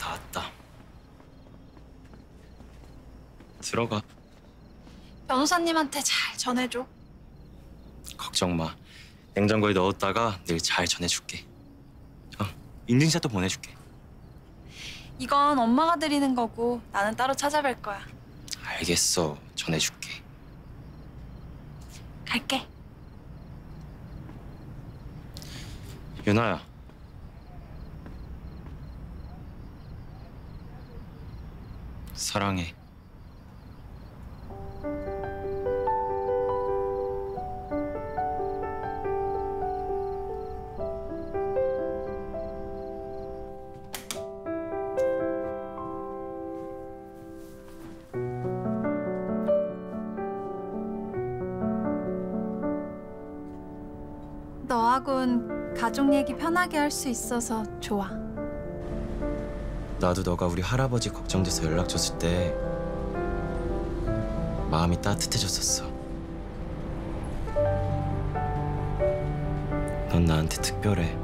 다 왔다. 들어가. 변호사님한테 잘 전해줘. 걱정 마. 냉장고에 넣었다가 내일 잘 전해줄게. 인증샷도 보내줄게. 이건 엄마가 드리는 거고 나는 따로 찾아뵐 거야. 알겠어. 전해줄게. 갈게. 유나야. 사랑해. 너하고는 가족 얘기 편하게 할 수 있어서 좋아. 나도 너가 우리 할아버지 걱정돼서 연락 줬을 때 마음이 따뜻해졌었어. 넌 나한테 특별해.